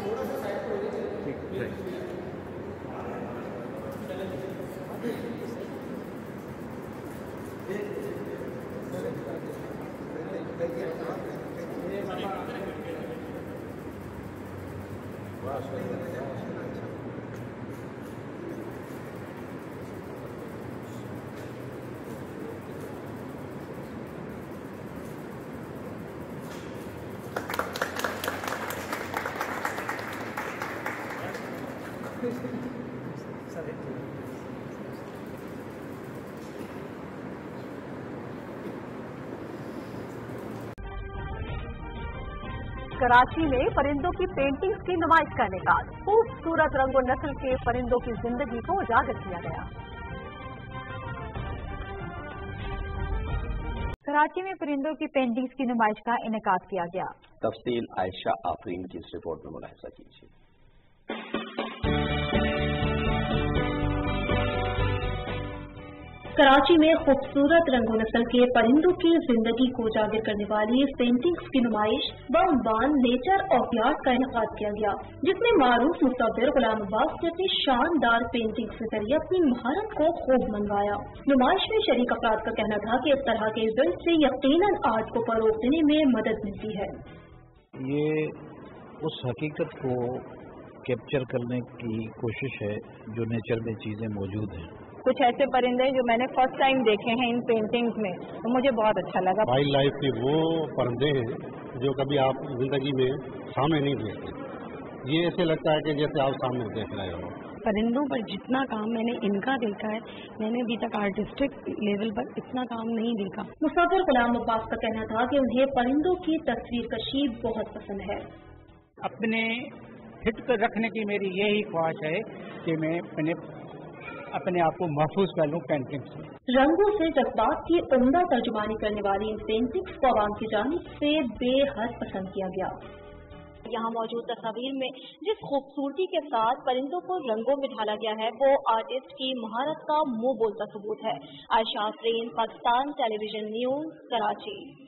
कराची में परिंदों की पेंटिंग्स की नुमाइश का निकाल। खूबसूरत रंगो नस्ल के परिंदों की जिंदगी को उजागर किया गया। कराची में परिंदों की पेंटिंग्स की नुमाइश का इनेकाद किया गया। तफसील आयशा आफरीन की इस रिपोर्ट में मुलाहिजा कीजिए। कराची में खूबसूरत रंगो नस्ल के परिंदों की जिंदगी को उजागर करने वाली पेंटिंग्स की नुमाइश बउनवान नेचर ऑफ आर्ट का इनेकाद किया गया, जिसमें मारूफ मुसव्विर गुलाम अब्बास ने अपनी शानदार पेंटिंग्स के जरिए अपनी महारत को खूब मनवाया। नुमाइश में शरीक अफराद का कहना था कि इस तरह के इवेंट से यकीनन आर्ट को फरोग देने में मदद मिलती है। ये उस हकीकत को कैप्चर करने की कोशिश है जो नेचर में चीजें मौजूद हैं। कुछ ऐसे परिंदे जो मैंने फर्स्ट टाइम देखे हैं इन पेंटिंग्स में, तो मुझे बहुत अच्छा लगा। वाइल्ड लाइफ के वो परिंदे हैं जो कभी आप जिंदगी में सामने नहीं देखते। ये ऐसे लगता है कि जैसे आप सामने देख रहे हो। परिंदों पर जितना काम मैंने इनका देखा है, मैंने अभी तक आर्टिस्टिक लेवल पर इतना काम नहीं देखा। मुसव्विर गुलाम अब्बास का कहना था कि उन्हें परिंदों की तस्वीर कशी बहुत पसंद है। अपने हिट कर रखने की मेरी यही ख्वाहिश है कि मैं अपने आप को महफूज कर लूँ पेंटिंग्स में। रंगों से जज्बात की उम्दा तर्जुमानी करने वाली इन पेंटिंग्स को आवाम की जानिब से बेहद पसंद किया गया। यहाँ मौजूद तस्वीर में जिस खूबसूरती के साथ परिंदों को रंगों में ढाला गया है, वो आर्टिस्ट की महारत का मुंह बोलता सबूत है। Ayesha Afreen, Pakistan television news, Karachi.